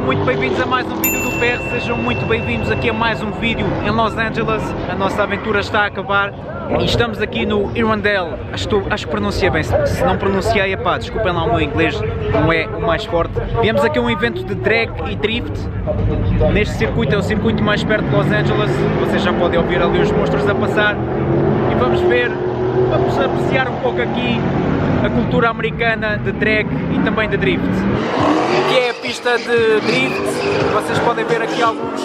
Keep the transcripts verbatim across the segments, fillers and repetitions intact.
muito bem-vindos a mais um vídeo do P R, sejam muito bem-vindos aqui a mais um vídeo em Los Angeles. A nossa aventura está a acabar e estamos aqui no Irwindale. Acho, acho que pronunciei bem, se não pronunciei, epá, desculpem lá o meu inglês, não é o mais forte. Viemos aqui a um evento de drag e drift, neste circuito, é o circuito mais perto de Los Angeles, vocês já podem ouvir ali os monstros a passar e vamos ver, vamos apreciar um pouco aqui a cultura americana de drag e também de drift. Aqui é a pista de drift, vocês podem ver aqui alguns.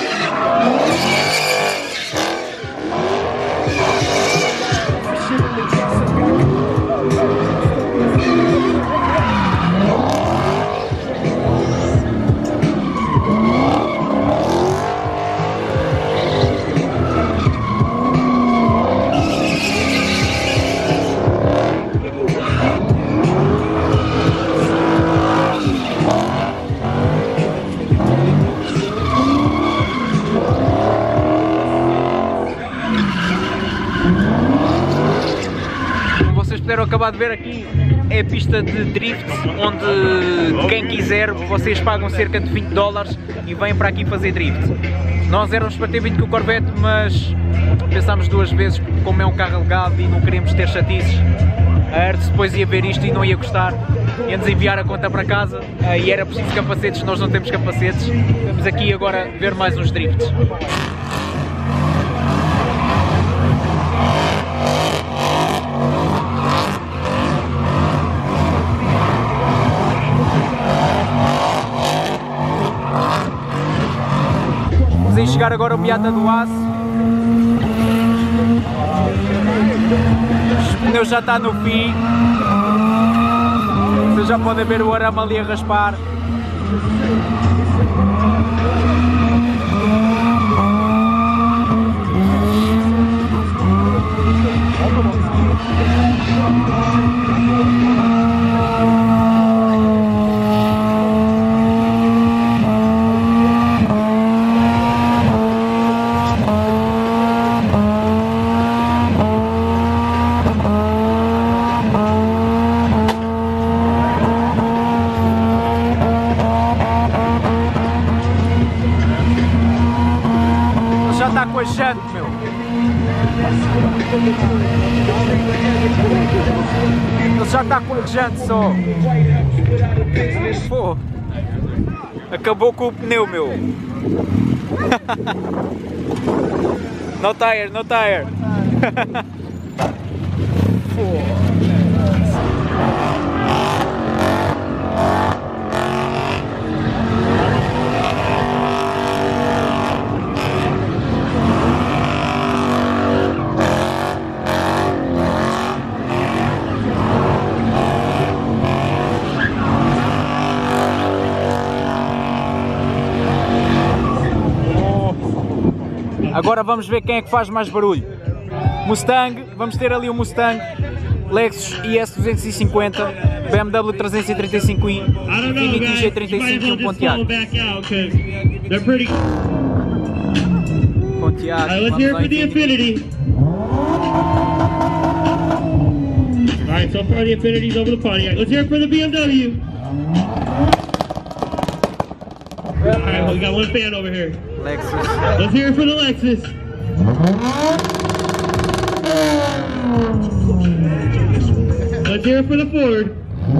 Puderam acabar de ver aqui, é a pista de drift, onde quem quiser, vocês pagam cerca de vinte dólares e vêm para aqui fazer drift. Nós éramos para ter vindo com o Corvette, mas pensámos duas vezes, porque como é um carro alegado e não queremos ter chatices, a Hertz depois ia ver isto e não ia gostar, ia-nos enviar a conta para casa e era preciso capacetes, nós não temos capacetes. Vamos aqui agora ver mais uns drifts. Vamos chegar agora ao Beata do Aço. O pneu já está no fim. Vocês já podem ver o arame ali a raspar. Já está com a jante, meu. Ele já está com a jante só. Pô, acabou com o pneu, meu. No tire, no tire. Pô. Agora vamos ver quem é que faz mais barulho. Mustang, vamos ter ali o Mustang, Lexus I S duzentos e cinquenta, B M W trezentos e trinta e cinco i, Infiniti G trinta e cinco e um Pontiac. Pontiac, let's hear it for the Infiniti. Alright, so far the Infinity's over the Pontiac. Let's hear it for the B M W. Alright, well, we got one fan over here. Lexus. Let's hear it for the Lexus. Let's hear it for the Ford.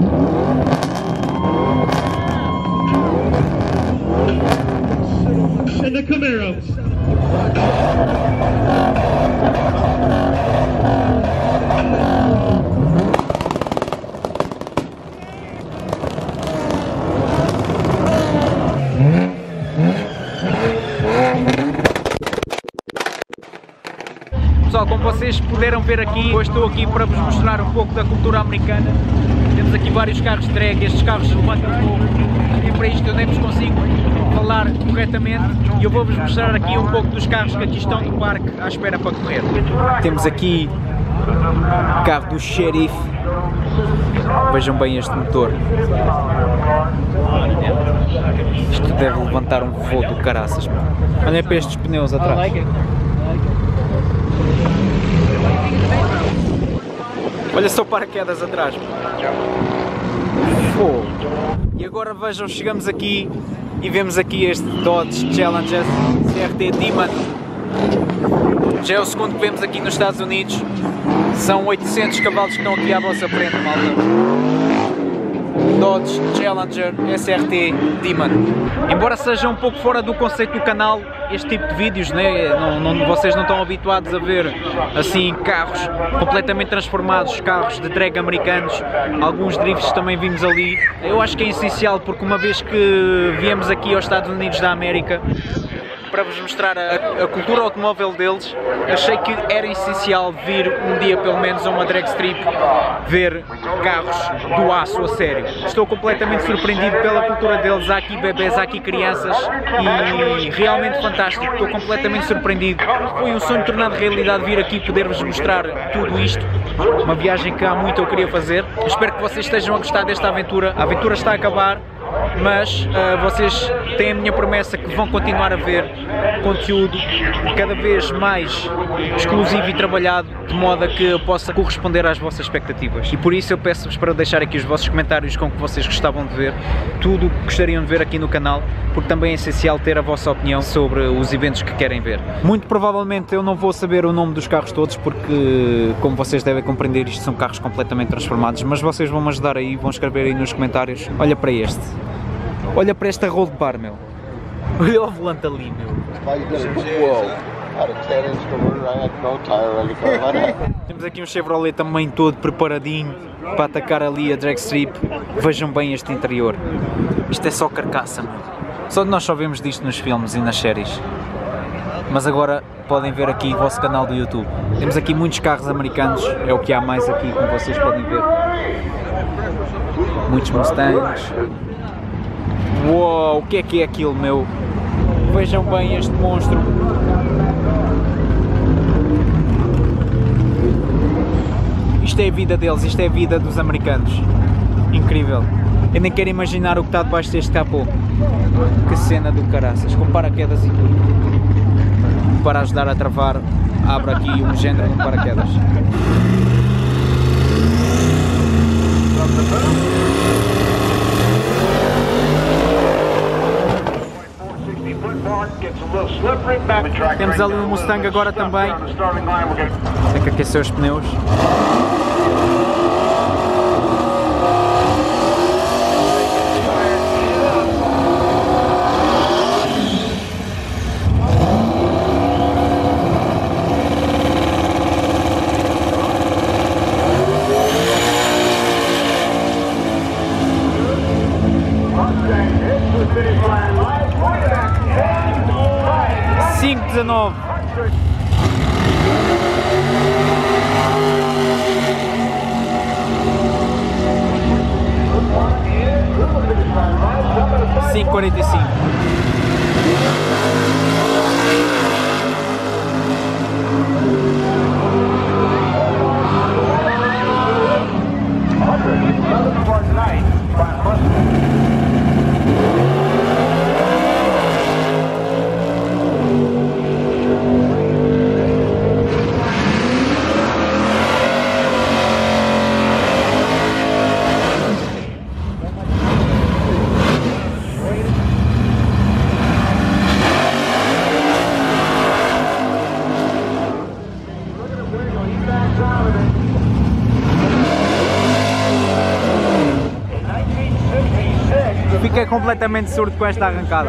And the Camaro. Pessoal, como vocês puderam ver aqui, eu estou aqui para vos mostrar um pouco da cultura americana. Temos aqui vários carros de drag, estes carros levantam fogo, e para isto eu nem vos consigo falar corretamente, e eu vou-vos mostrar aqui um pouco dos carros que aqui estão no parque à espera para correr. Temos aqui o carro do xerife, vejam bem este motor. Isto deve levantar um voo do caraças. Olhem para estes pneus atrás. Olha só o paraquedas atrás. Fogo. E agora vejam, chegamos aqui e vemos aqui este Dodge Challenger C R T Demon. Já é o segundo que vemos aqui nos Estados Unidos. São oitocentos cavalos que estão aqui à vossa frente, malta. Dodge Challenger S R T Demon. Embora seja um pouco fora do conceito do canal, este tipo de vídeos, né? não, não, vocês não estão habituados a ver assim carros completamente transformados, carros de drag americanos, alguns drifts também vimos ali. Eu acho que é essencial, porque uma vez que viemos aqui aos Estados Unidos da América para vos mostrar a, a cultura automóvel deles, achei que era essencial vir um dia pelo menos a uma drag strip ver carros do aço a sério. Estou completamente surpreendido pela cultura deles. Há aqui bebés, há aqui crianças e realmente fantástico. Estou completamente surpreendido. Foi um sonho tornado realidade vir aqui poder-vos mostrar tudo isto. Uma viagem que há muito eu queria fazer. Espero que vocês estejam a gostar desta aventura. A aventura está a acabar, mas uh, vocês têm a minha promessa que vão continuar a ver conteúdo cada vez mais exclusivo e trabalhado, de modo a que eu possa corresponder às vossas expectativas. E por isso eu peço-vos para deixar aqui os vossos comentários com o que vocês gostavam de ver, tudo o que gostariam de ver aqui no canal, porque também é essencial ter a vossa opinião sobre os eventos que querem ver. Muito provavelmente eu não vou saber o nome dos carros todos, porque, como vocês devem compreender, isto são carros completamente transformados, mas vocês vão me ajudar aí, vão escrever aí nos comentários. Olha para este. Olha para esta road bar, meu. Olha o volante ali, meu. Uou. Temos aqui um Chevrolet também todo preparadinho para atacar ali a drag strip. Vejam bem este interior. Isto é só carcaça, meu. Só nós só vemos disto nos filmes e nas séries. Mas agora podem ver aqui o vosso canal do YouTube. Temos aqui muitos carros americanos, é o que há mais aqui, como vocês podem ver. Muitos Mustangs. Uou, o que é que é aquilo, meu? Vejam bem este monstro. Isto é a vida deles, isto é a vida dos americanos. Incrível. Eu nem quero imaginar o que está debaixo deste capô. Que cena do caraças, com paraquedas e tudo. Para ajudar a travar, abre aqui um género de paraquedas. Temos ali um Mustang agora também. Tem que aquecer os pneus. cinco dezenove. cinco quarenta e cinco. Fiquei completamente surdo com esta arrancada.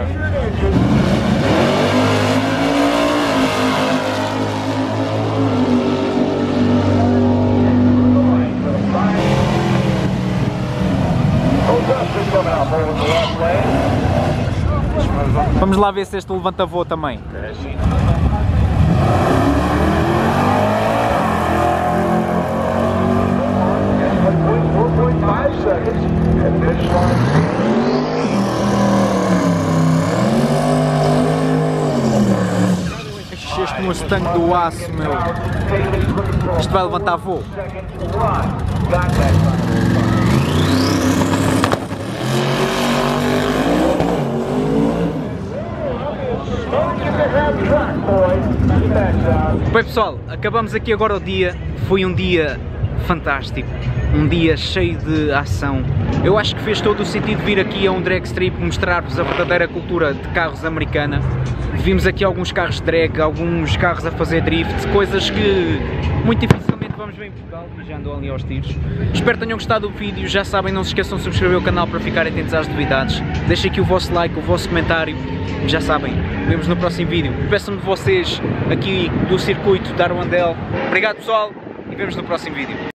Vamos lá ver se este levanta voo também. Este Mustang do aço, meu. Isto vai levantar voo. Bem pessoal, acabamos aqui agora o dia. Foi um dia fantástico, um dia cheio de ação. Eu acho que fez todo o sentido vir aqui a um drag strip mostrar-vos a verdadeira cultura de carros americana. Vimos aqui alguns carros de drag, alguns carros a fazer drift, coisas que muito dificilmente vamos ver em Portugal, e já andou ali aos tiros. Espero que tenham gostado do vídeo, já sabem, não se esqueçam de subscrever o canal para ficarem atentos às novidades. Deixem aqui o vosso like, o vosso comentário, já sabem, vemos no próximo vídeo. Peço-me de vocês aqui do circuito da Irwindale. Obrigado pessoal, e vemos no próximo vídeo.